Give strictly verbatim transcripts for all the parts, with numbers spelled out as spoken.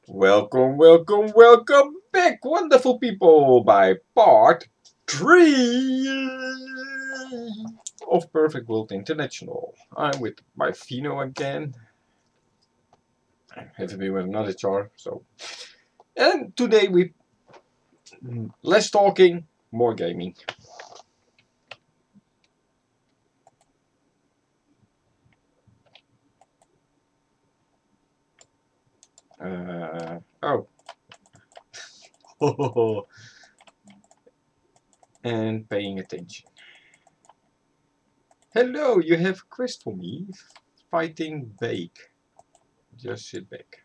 Welcome, welcome, welcome back, wonderful people, by part three of Perfect World International. I'm with my Fino again. I haven't been with another char, so. And today we less talking, more gaming. Uh, oh. And paying attention. Hello, you have a quest for me. Fighting Bake. Just sit back.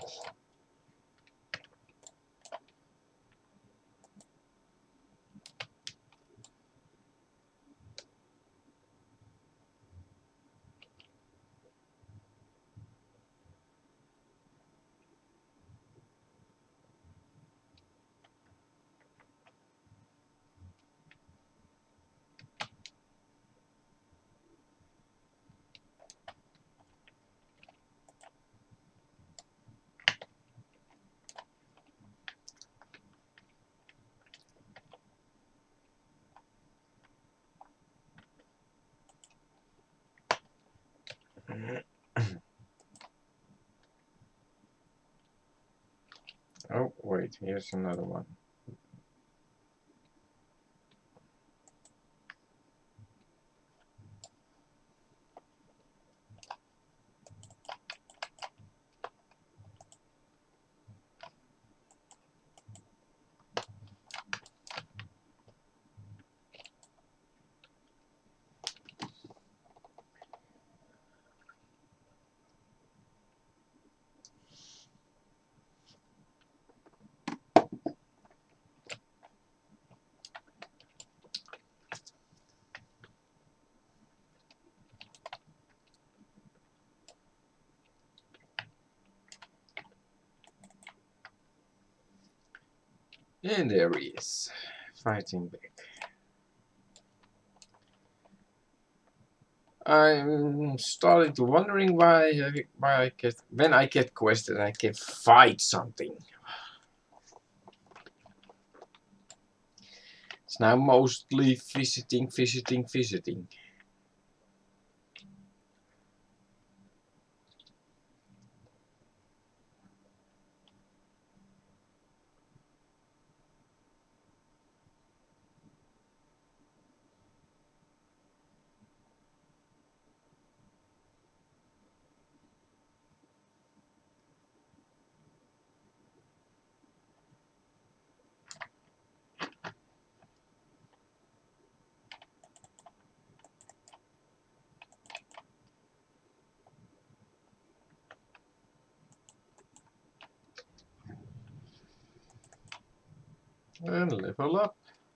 Oh, wait, here's another one. And there he is, fighting back. I'm starting to wondering why I, why I get when I get quested I can fight something. It's now mostly visiting, visiting, visiting. And level up.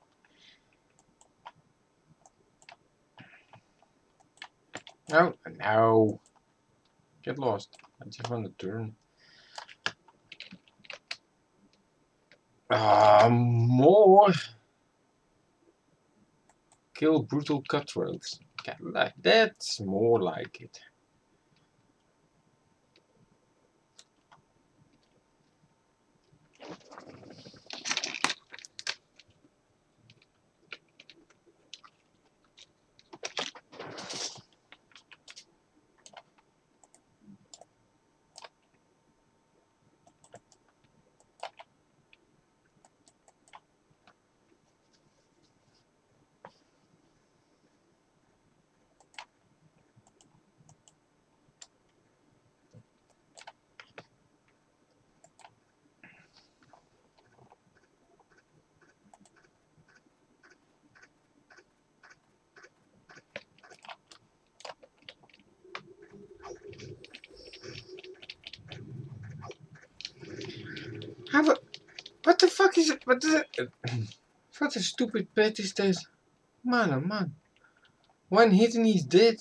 No, no. Get lost. I just want to turn. Ah, more. Kill brutal cutthroats. Okay, that's more like it. How, what the fuck is it? What is it? What a stupid pet is this? Man, oh man. One hit and he's dead.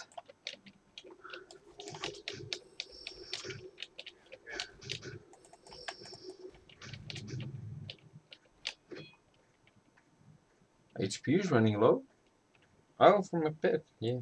H P is running low. Oh, from a pet, yeah.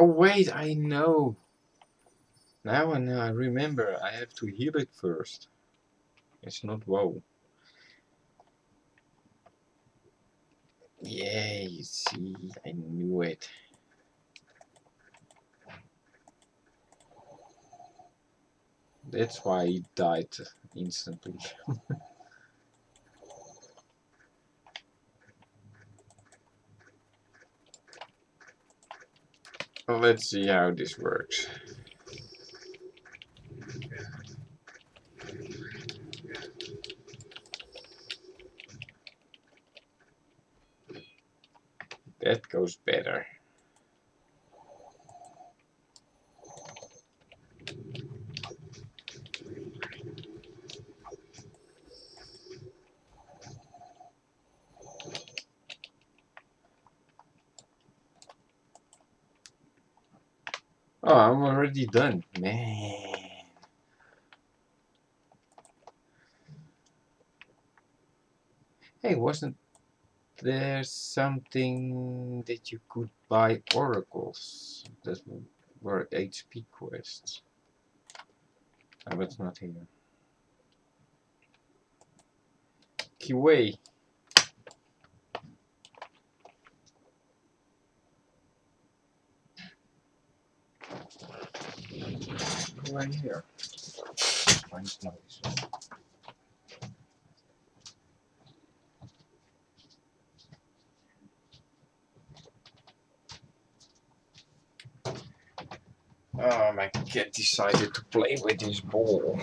Oh wait, I know. Now I know, I remember. I have to heal it first. It's not WoW. Yay, see, I knew it. That's why he died instantly. Let's see how this works. That goes better. Oh, I'm already done. Man. Hey, wasn't there something that you could buy oracles that were H P quests? Oh, but it's not here. Kiwi. Right here. Find noise. Oh, my cat decided to play with his ball.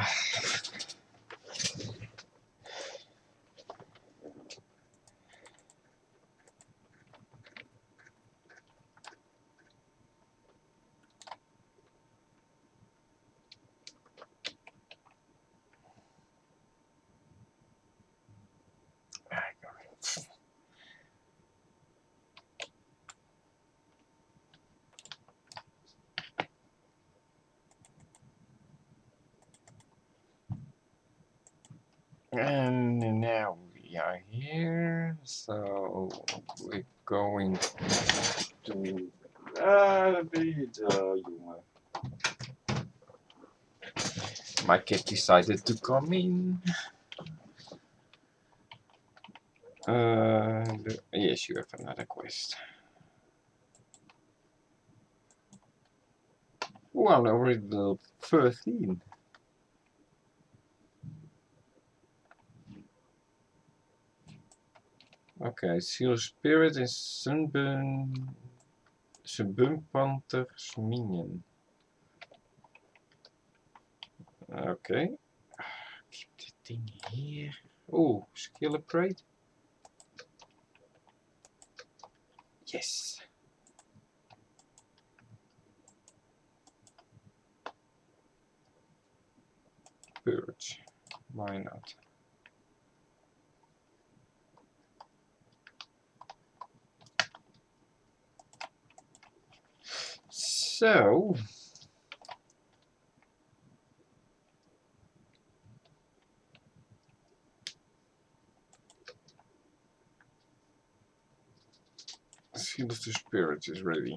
And now we are here, so we're going to uh, be the My cat decided to come in. Uh, the, yes, you have another quest. Oh, I'm already level thirteen. Okay, Seal Spirit and Sunburn. Sunburn Panther's minion. Okay. Keep the thing here. Oh, skill upgrade. Yes. Purge. Why not? So. Seal of the Spirit is ready.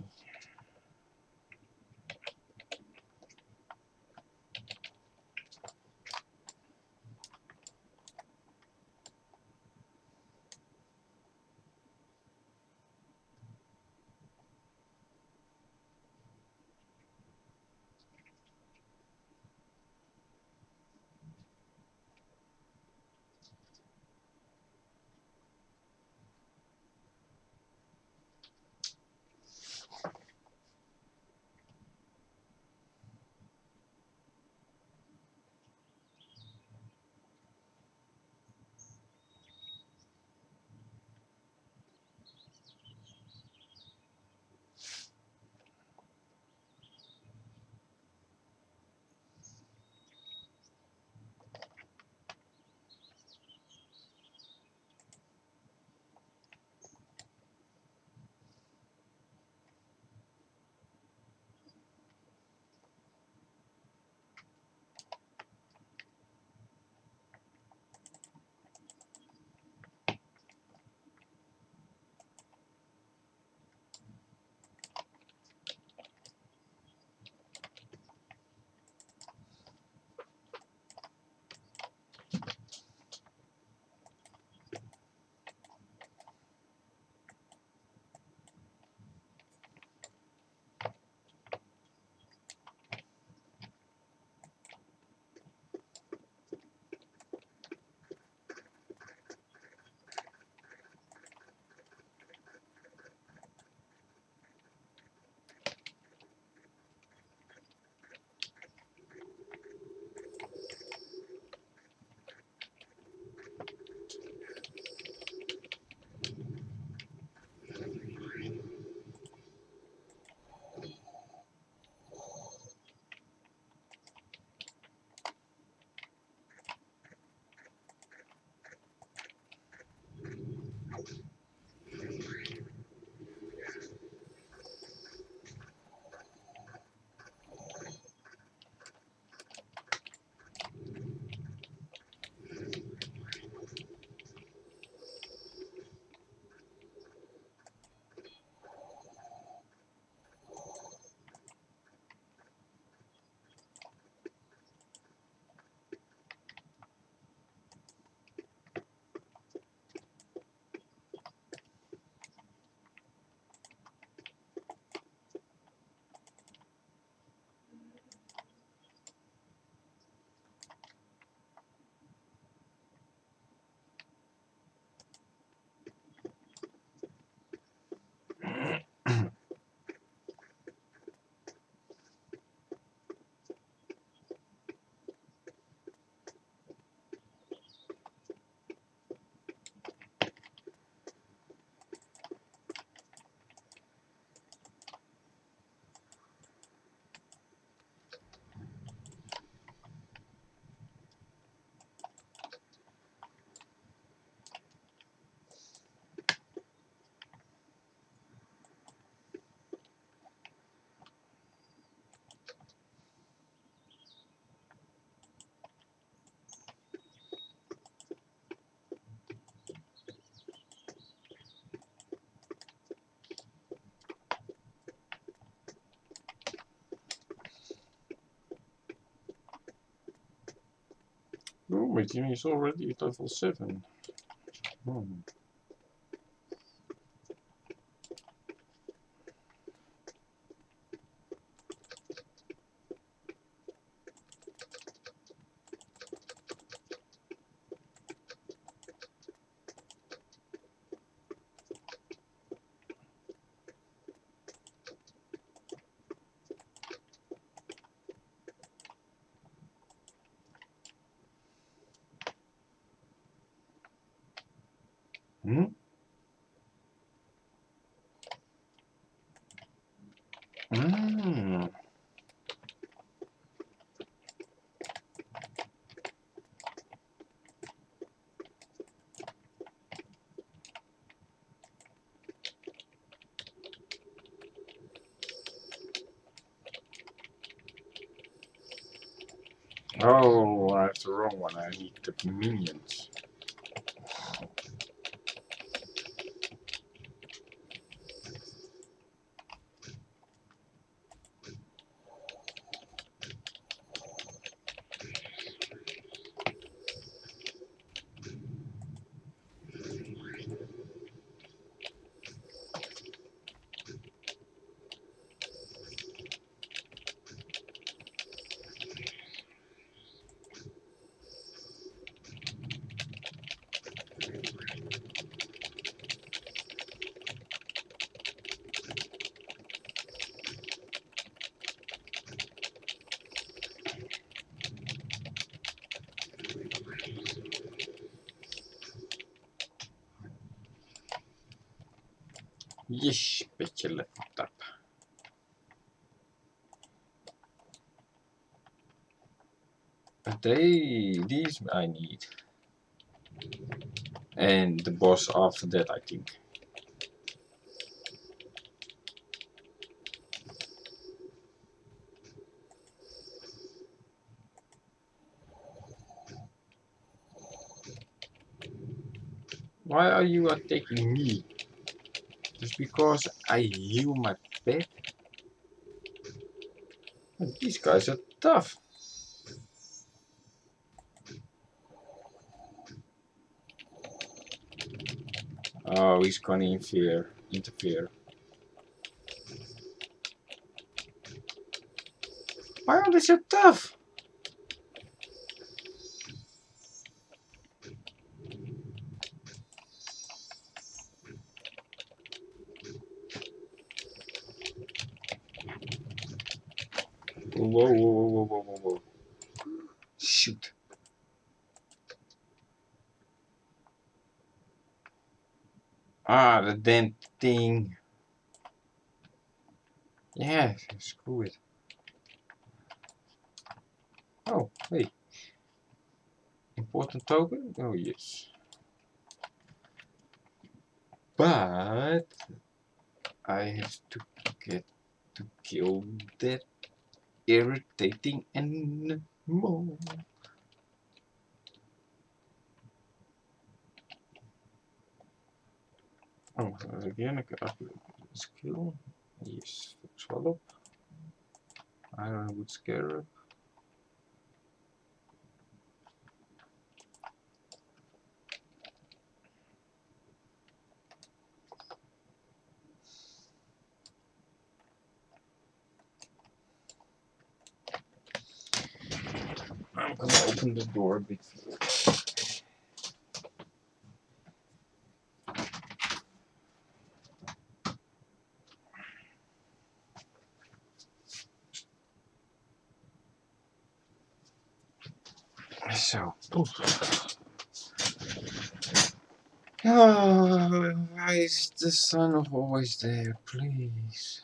wait, he's already at level seven. Hmm. Hmm? Mm. Oh, that's the wrong one. I need the minions. Yes, beetje leveled up. But they, these I need. And the boss after that, I think. Why are you attacking me? Just because I heal my pet? These guys are tough. Oh, he's gonna interfere. Interfere. Why are they so tough? Whoa, whoa, whoa, whoa, whoa, whoa, whoa. Shoot. Ah, the damn thing. Yeah, screw it. Oh, hey. Important token? Oh, yes. But I have to get to kill that irritating animal. Oh, again, I can upgrade skill. Yes, swallow. Iron wood scarab. I'm gonna open the door a bit. So, oh, why is the sun always there, please?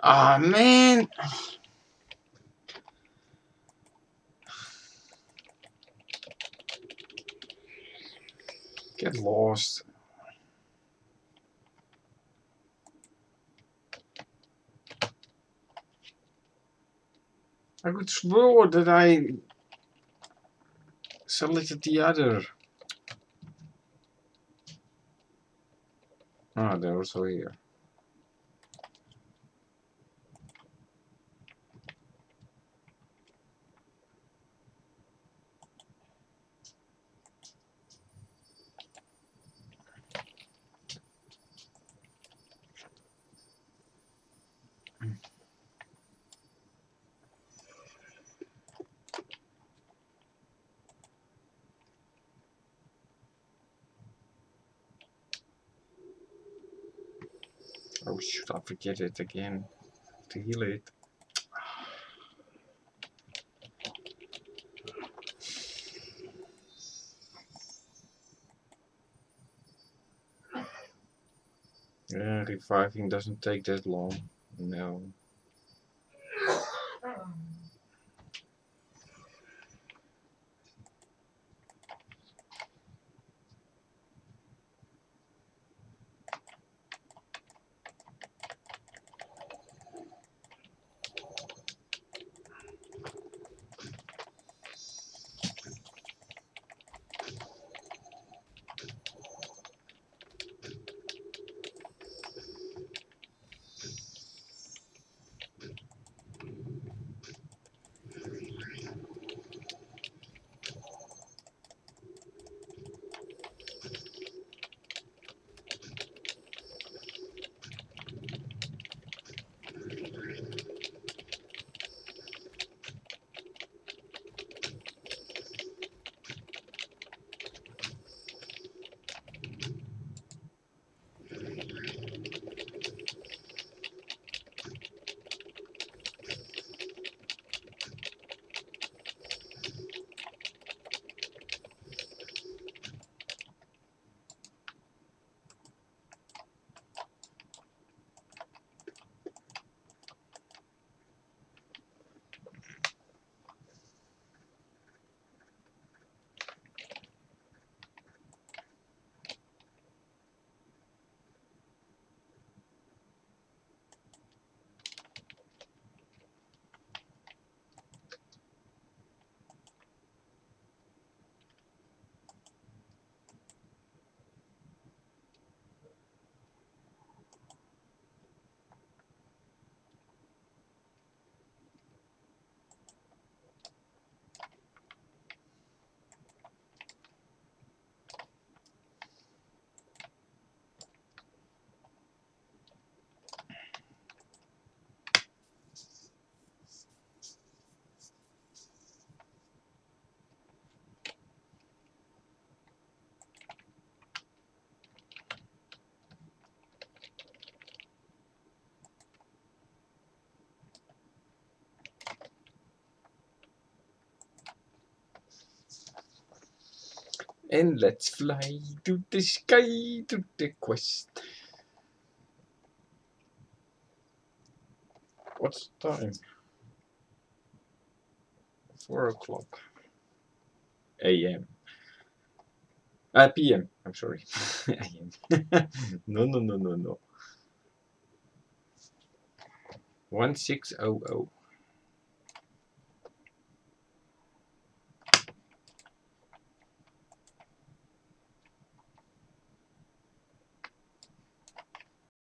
Ah, man! Get lost. I could swear that I selected the other. Ah, they're also here. Oh, should I forget it again? To heal it. Yeah, reviving doesn't take that long. No. And let's fly to the sky to the quest. What's the time? Four o'clock. A M. Uh, P M. I'm sorry. A M. No, no, no, no, no. One six oh oh.